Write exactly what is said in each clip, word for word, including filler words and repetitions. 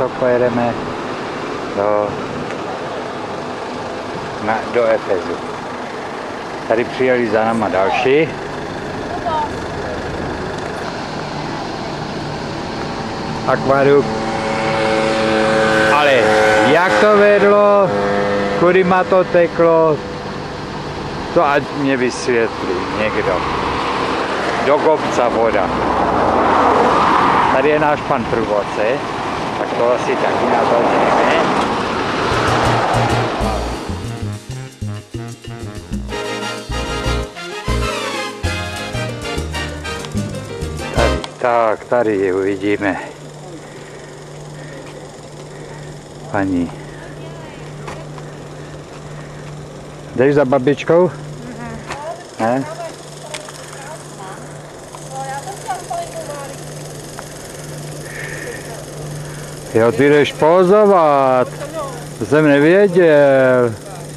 co pojedeme do, na, do Efezu. Tady přijeli za náma další. Akvárium. Ale jak to vedlo, kudyma to teklo, to ať mě vysvětlí někdo. Do kopce voda. Tady je náš pan průvodce, tak to asi taky natočíme. Tady, tak, tady je uvidíme. Paní. Jdeš za babičkou? Mhm. Ne? Jo, ty jdeš pozovat. To jsem nevěděl.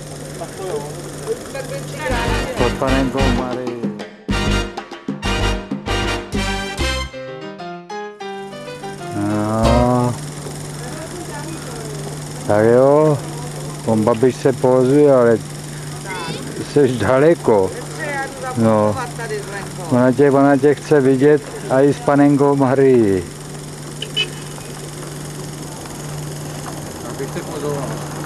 Pod panenkou Marii. No. Tak jo, on babiš se pozuje, ale jsi daleko. No. Ona tě, ona tě chce vidět a i s panenkou Marii. Abych se pozoval.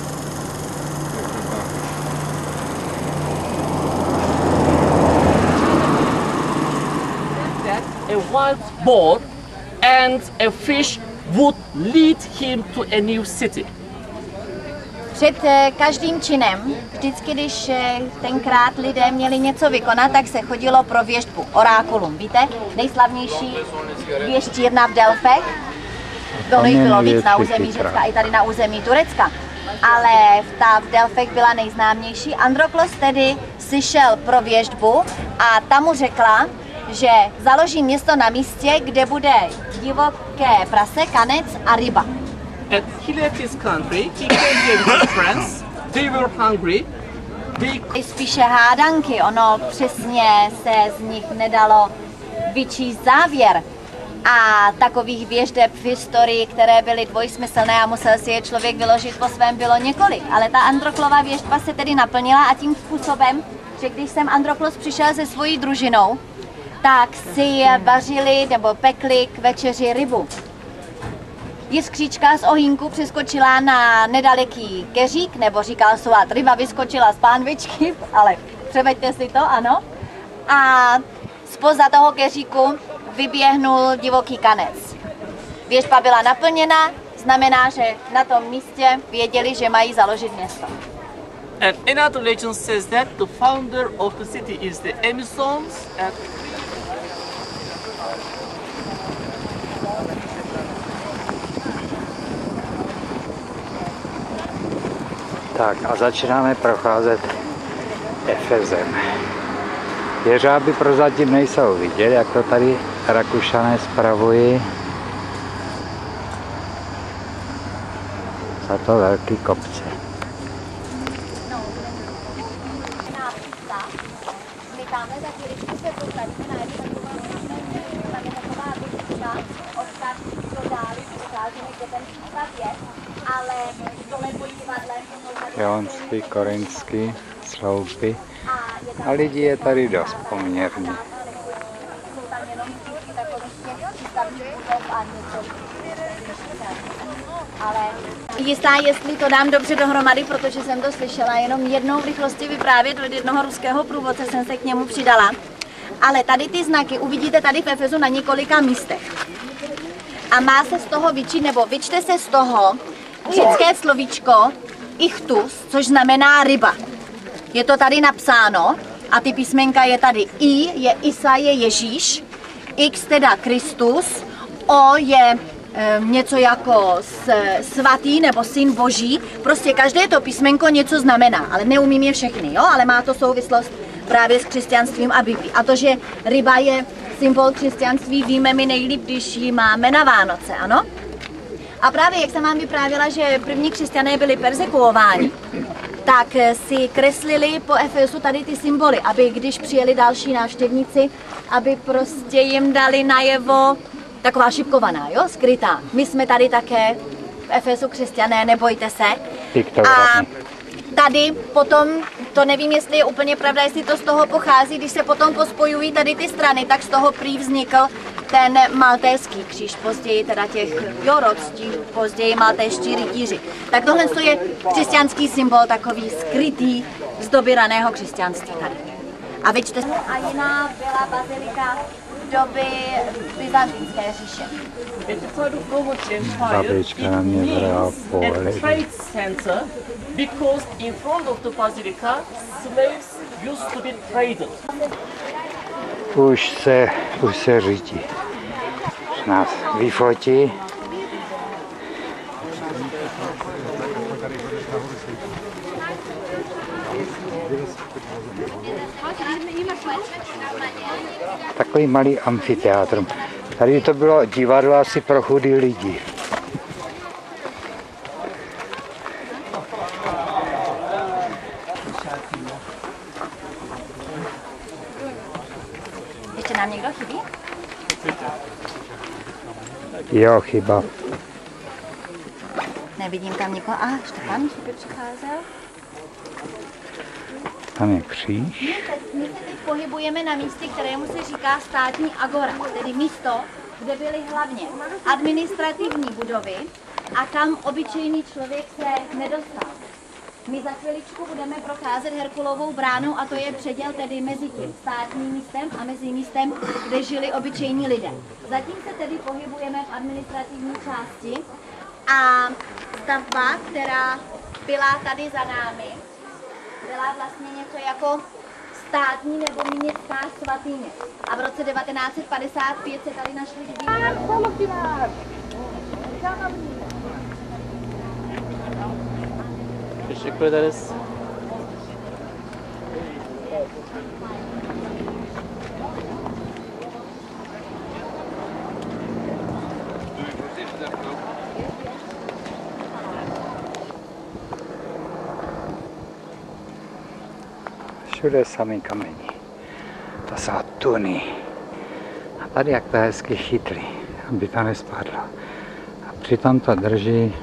A wild boar and a fish would lead him to a new city. Před každým činem, vždycky, když tenkrát lidé měli něco vykonat, tak se chodilo pro věštbu, orákulum. Víte, nejslavnější věštírna v Delfech, bylo jich bylo víc na území Řecka i tady na území Turecka, ale ta v Delfech byla nejznámější. Androklos tedy si šel pro věštbu a ta mu řekla, že založí město na místě, kde bude divoké prase, kanec a ryba. And he left his country, he came here with his friends, they were hungry. They... Spíše hádanky, ono přesně se z nich nedalo vyčíst závěr. A takových věždeb v historii, které byly dvojsmyslné a musel si je člověk vyložit po svém, bylo několik. Ale ta Androklova věžba se tedy naplnila a tím způsobem, že když jsem Androklos přišel se svojí družinou, tak si vařili nebo pekli k večeři rybu. Jiskříčka z ohýnku přeskočila na nedaleký keřík, nebo říkal svát, ryba vyskočila z pánvičky, ale převeďte si to, ano. A zpoza toho keříku vyběhnul divoký kanec. Věžba byla naplněna, znamená, že na tom místě věděli, že mají založit město. And another legend says that the founder of the city is the Amazons and Tak a začínáme procházet Efezem. Jeřáby prozatím nejsou vidět, jak to tady Rakušané spravují. Za to velký kopce. Jonský, korinský, sloupy. A lidí je tady dost poměrně. Jistá, jestli to dám dobře dohromady, protože jsem to slyšela jenom jednou v rychlosti vyprávět od jednoho ruského průvodce, jsem se k němu přidala. Ale tady ty znaky uvidíte tady v Efezu na několika místech. A má se z toho vyčít, nebo vyčte se z toho řecké slovíčko ichtus, což znamená ryba. Je to tady napsáno a ty písmenka je tady I, je Isa, je Ježíš, X teda Kristus, O je e, něco jako s, svatý nebo syn boží. Prostě každé to písmenko něco znamená, ale neumím je všechny, jo? Ale má to souvislost právě s křesťanstvím a Biblí. A to, že ryba je symbol křesťanství, víme my nejlíp, když ji máme na Vánoce, ano? A právě jak jsem vám vyprávěla, že první křesťané byli persekuováni, tak si kreslili po Efesu tady ty symboly, aby když přijeli další návštěvníci, aby prostě jim dali najevo taková šipkovaná, jo, skrytá. My jsme tady také v Efesu křesťané, nebojte se. A tady potom, to nevím, jestli je úplně pravda, jestli to z toho pochází, když se potom pospojují tady ty strany, tak z toho prý vznikl ten maltéský kříž, později teda těch jorodství, později maltéští rytíři. Tak tohle je křesťanský symbol, takový skrytý z doby raného křesťanství tady. A vyčte a jiná byla bazilika doby byzantínské říše. Babička na mě vrala pohled. Because in front of the basilica, slaves used to be traded. Už se, už se řídí. Nás vyfotí. Takový malý amfiteátrum. Tady to bylo divadlo asi pro chudý lidi. Ještě nám někdo chybí? Jo, chyba. Nevidím tam nikoho. A, Štěpán, že by přicházel. Tam je kříž. My se teď pohybujeme na místě, kterému se říká státní agora, tedy místo, kde byly hlavně administrativní budovy a kam obyčejný člověk se nedostal. My za chviličku budeme procházet Herkulovou bránou a to je předěl tedy mezi tím státním místem a mezi místem, kde žili obyčejní lidé. Zatím se tedy pohybujeme v administrativní části a stavba, která byla tady za námi, byla vlastně něco jako státní nebo městská svatyně. A v roce devatenáct set padesát pět se tady našli dvě. Teşekkür ederiz. Všude samý kamení. To jsou tuny. A tady jak to hezky chytrý, aby to nespadlo. A přitom to drží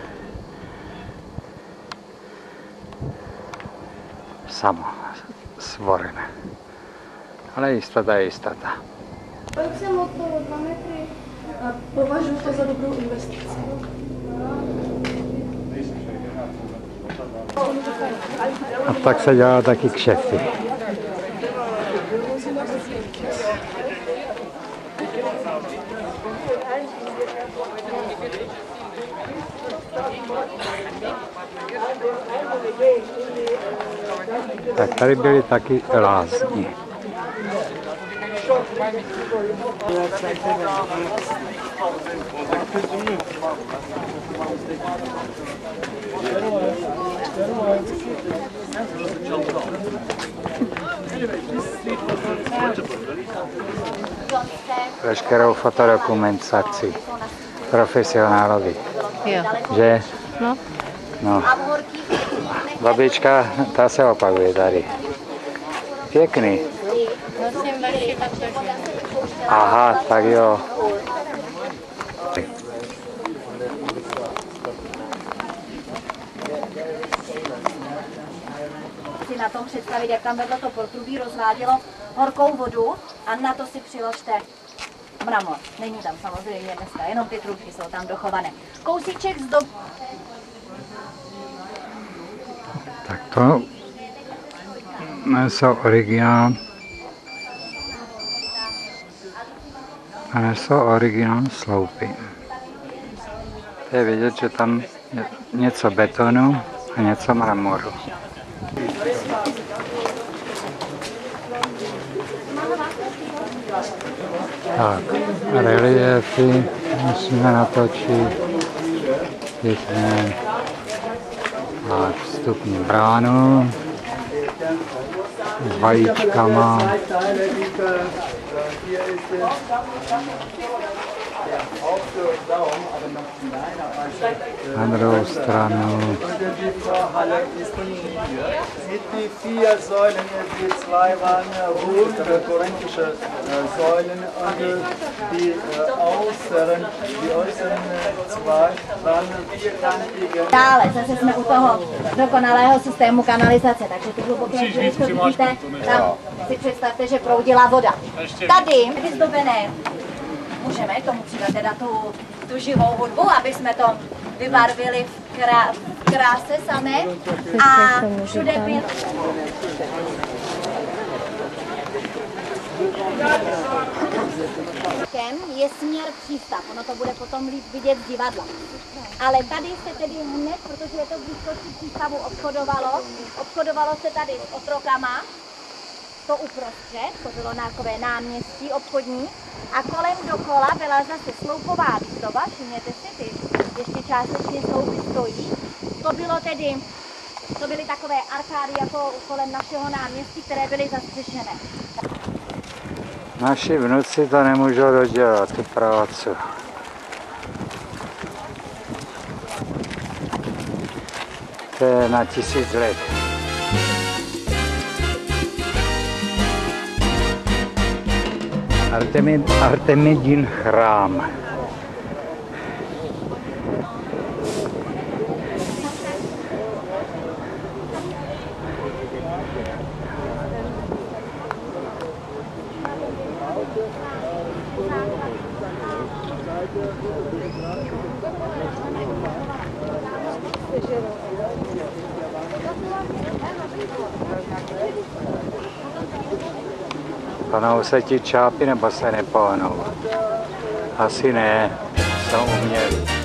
samo, stvorené. Ale jistota je jistota. Tak jsem od toho dva metry a považuji to za dobrou investici. A tak se dělá taky kšefty. Tak tady byly taky lázně. Veškerou fotodokumentaci profesionálovi. Jo. Že? No. No. Babička, ta se opakuje tady. Pěkný. Nosím vaši batožky. Aha, tak jo. Si na tom představit, jak tam vedle to potrubí rozvádělo horkou vodu a na to si přiložte mramor. Není tam samozřejmě dneska, jenom ty trubky jsou tam dochované. Kousíček z dob... Tak to jsou originál. A nejsou originální sloupy. To je vidět, že tam je něco betonu a něco mramoru. Tak, reliefy musíme natočit. Pěkně. Tak, vstupní bránu s vajíčkama. Na druhou stranu. Mit die vier Säulen, die zwei waren rund, korinthische Säulen, und die äußeren, die äußeren zwei waren vierkantige. Dále zase jsme u toho dokonalého systému kanalizace, takže ty hluboké díry, co vidíte, tam si představte, že proudila voda. Tady vyzdobené, můžeme k tomu přidat teda tu, tu živou hudbu, aby jsme to vybarvili v, krá, v kráse samé a všude byl... je směr přístav, ono to bude potom líp vidět z divadla. Ale tady se tedy hned, protože je to v blízkosti přístavu, obchodovalo, obchodovalo se tady s otrokama, to uprostřed, to bylo takové náměstí obchodní, a kolem dokola byla zase sloupová výstava, všimněte si, ty ještě částečně sloupy stojí. To bylo tedy, to byly takové arkády jako kolem našeho náměstí, které byly zastřešené. Naši vnuci to nemůžou dodělat, tu práci. To je na tisíc let. Artemid, Artemidin chrám. Panou se ti čápy nebo se nepohnou? Asi ne, jsou umělí.